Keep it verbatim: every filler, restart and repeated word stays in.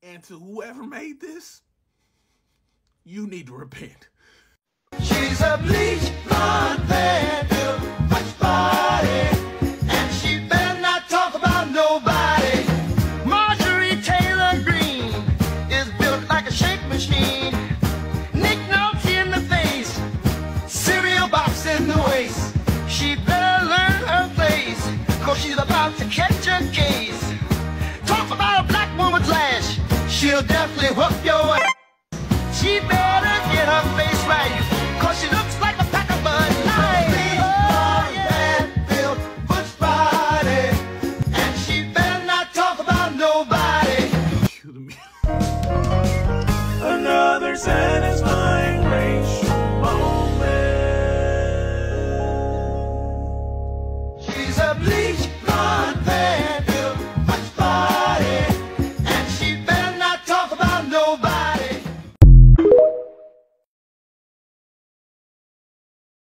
And to whoever made this, you need to repent. She's a bleach-blonde hairdo, Butch body, and she better not talk about nobody. Marjorie Taylor Greene is built like a shake machine. Nick Nolte in the face, cereal box in the waist. She better learn her place, cause she's about to catch a case. Talk about a black woman's lash, she'll definitely whoop your ass. She better get her face right.